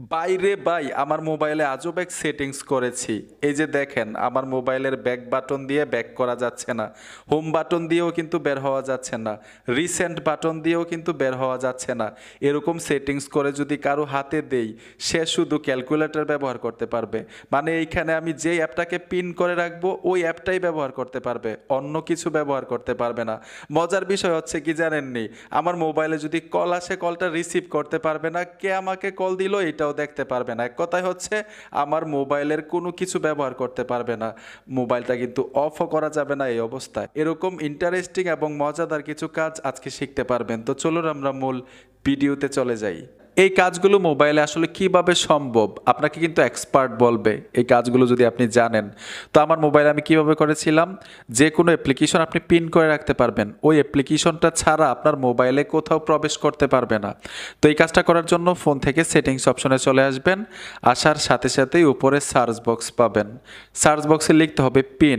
বাইরে ভাই আমার মোবাইলে আজব এক সেটিংস করেছি। এই যে দেখেন আমার মোবাইলের ব্যাক বাটন দিয়ে ব্যাক করা যাচ্ছে না, হোম বাটন দিয়েও কিন্তু বের হওয়া যাচ্ছে না, রিসেন্ট বাটন দিয়েও কিন্তু বের হওয়া যাচ্ছে না। এরকম সেটিংস করে যদি কারো হাতে দেই, সে শুধু ক্যালকুলেটর ব্যবহার করতে পারবে। মানে এইখানে আমি যেই অ্যাপটাকে পিন করে রাখবো ওই অ্যাপটাই ব্যবহার করতে পারবে, অন্য কিছু ব্যবহার করতে পারবে না। মজার বিষয় হচ্ছে কি জানেননি, আমার মোবাইলে যদি কল আসে কলটা রিসিভ করতে পারবে না, কে আমাকে কল দিল এটাও দেখতে পারবে না। এক কথায় হচ্ছে আমার মোবাইলের কোনো কিছু ব্যবহার করতে পারবে না। মোবাইলটা কিন্তু অফও করা যাবে না এই অবস্থায়। এরকম ইন্টারেস্টিং এবং মজাদার কিছু কাজ আজকে শিখতে পারবেন। তো চলুন আমরা মূল ভিডিওতে চলে যাই। এই কাজগুলো মোবাইলে আসলে কিভাবে সম্ভব আপনাকে কিন্তু এক্সপার্ট বলবে এই কাজগুলো যদি আপনি জানেন। তো আমার মোবাইলে আমি কিভাবে করেছিলাম, যে কোনো অ্যাপ্লিকেশন আপনি পিন করে রাখতে পারবেন, ওই অ্যাপ্লিকেশনটা ছাড়া আপনার মোবাইলে কোথাও প্রবেশ করতে পারবে না। তো এই কাজটা করার জন্য ফোন থেকে সেটিংস অপশনে চলে আসবেন। আসার সাথে সাথেই উপরে সার্চ বক্স পাবেন। সার্চ বক্সে লিখতে হবে পিন,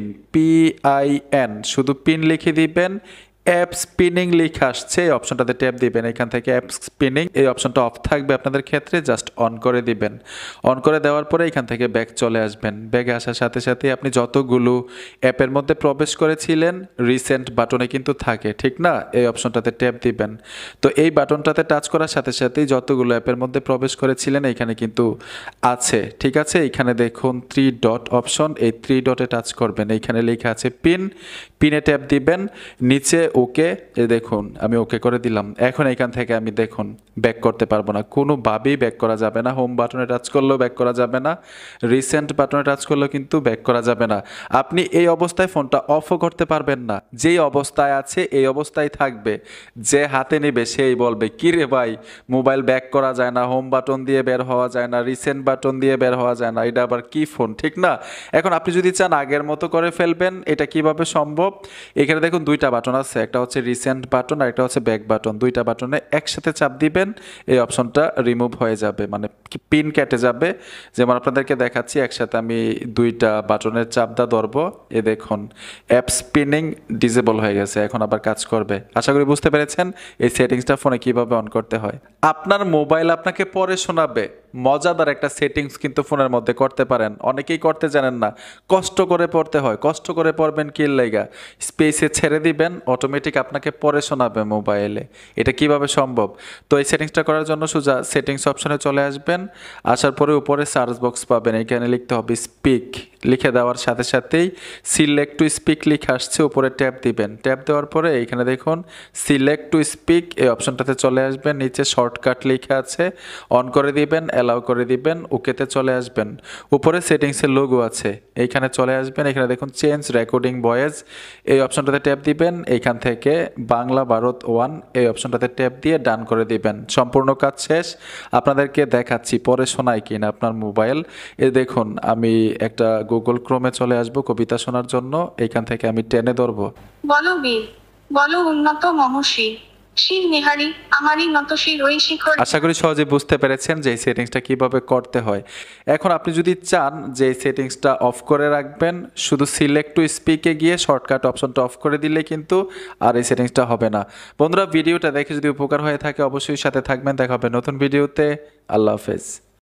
PIN, শুধু পিন লিখে দিবেন। অ্যাপ স্পিনিং লেখা আসছে, এই অপশনটাতে ট্যাপ দিবেন। এখান থেকে অ্যাপ স্পিনিং এই অপশনটা অফ থাকবে আপনাদের ক্ষেত্রে, জাস্ট অন করে দিবেন। অন করে দেওয়ার পরে এখান থেকে ব্যাক চলে আসবেন। ব্যাকে আসার সাথে সাথে আপনি যতগুলো অ্যাপের মধ্যে প্রবেশ করেছিলেন রিসেন্ট বাটনে কিন্তু থাকে, ঠিক না? এই অপশনটাতে ট্যাপ দিবেন। তো এই বাটনটাতে টাচ করার সাথে সাথেই যতগুলো অ্যাপের মধ্যে প্রবেশ করেছিলেন এখানে কিন্তু আছে, ঠিক আছে? এখানে দেখুন 3 ডট অপশন, এই 3 ডটে টাচ করবেন। এইখানে লেখা আছে পিন, পিনে ট্যাপ দিবেন। নিচে ওকে, এ দেখুন আমি ওকে করে দিলাম। এখন এখান থেকে আমি দেখুন ব্যাক করতে পারবো না, কোনোভাবেই ব্যাক করা যাবে না। হোম বাটনে টাচ করলেও ব্যাক করা যাবে না, রিসেন্ট বাটনে টাচ করলেও কিন্তু ব্যাক করা যাবে না। আপনি এই অবস্থায় ফোনটা অফও করতে পারবেন না, যেই অবস্থায় আছে এই অবস্থায় থাকবে। যে হাতে নেবে সেই বলবে কি রে ভাই, মোবাইল ব্যাক করা যায় না, হোম বাটন দিয়ে বের হওয়া যায় না, রিসেন্ট বাটন দিয়ে বের হওয়া যায় না, এটা আবার কি ফোন, ঠিক না? এখন আপনি যদি চান আগের মতো করে ফেলবেন, এটা কিভাবে সম্ভব? এখানে দেখুন দুইটা বাটন আছে, একটা হচ্ছে রিসেন্ট বাটন আর একটা হচ্ছে ব্যাক বাটন। দুইটা বাটনে একসাথে চাপ দিবেন, এই অপশনটা রিমুভ হয়ে যাবে, মানে পিন কেটে যাবে। যেমন আপনাদেরকে দেখাচ্ছি, একসাথে আমি দুইটা বাটনের চাপটা ধরবো, এ দেখুন অ্যাপ স্পিনিং ডিসেবল হয়ে গেছে, এখন আবার কাজ করবে। আশা করি বুঝতে পেরেছেন এই সেটিংসটা ফোনে কিভাবে অন করতে হয়। আপনার মোবাইল আপনাকে পরে শোনাবে। মজাদার একটা সেটিংস কিন্তু ফোনের মধ্যে করতে পারেন, অনেকেই করতে জানেন না, কষ্ট করে পড়তে হয়। কষ্ট করে পড়বেন কি লাইগা, স্পেসে ছেড়ে দিবেন, অটোমেটিক আপনাকে পরে শোনাবে মোবাইলে। এটা কিভাবে সম্ভব? তো এই সেটিংসটা করার জন্য সোজা সেটিংস অপশনে চলে আসবেন। আসার পরে উপরে সার্চ বক্স পাবেন, এখানে লিখতে হবে স্পিক। লিখে দেওয়ার সাথে সাথেই সিলেক্ট টু স্পিক লিখে আসছে, উপরে ট্যাপ দিবেন। ট্যাপ দেওয়ার পরে এইখানে দেখুন সিলেক্ট টু স্পিক এই অপশনটাতে চলে আসবেন। নিচে শর্টকাট লিখে আছে, অন করে দিবেন, অ্যালাউ করে দিবেন, ওকেতে চলে আসবেন। উপরে সেটিংসের লোগো আছে, এইখানে চলে আসবেন। এখানে দেখুন চেঞ্জ রেকর্ডিং ভয়েস, এই অপশনটাতে ট্যাপ দিবেন। এইখান থেকে বাংলা ভারত 1 এই অপশনটাতে ট্যাপ দিয়ে ডান করে দিবেন। সম্পূর্ণ কাজ শেষ। আপনাদেরকে দেখাচ্ছি পরে শোনায় কিনা আপনার মোবাইল। এ দেখুন আমি একটা গুগল ক্রোমে চলে আসব কবিতা শোনার জন্য, এইখান থেকে আমি টেনে ধরবো। বলো বীর, বলো উন্নত মমশী, শির নেহারি আমারই নত শির ওই শিখর। আশা করি সহজে বুঝতে পেরেছেন যে এই সেটিংসটা কিভাবে করতে হয়। এখন আপনি যদি চান যে এই সেটিংসটা অফ করে রাখবেন, শুধু সিলেক্ট টু স্পিকে গিয়ে শর্টকাট অপশনটা অফ করে দিলে কিন্তু আর এই সেটিংসটা হবে না। বন্ধুরা ভিডিওটা দেখে যদি উপকার হয়ে থাকে অবশ্যই সাথে থাকবেন। দেখা হবে নতুন ভিডিওতে। আল্লাহ হাফেজ।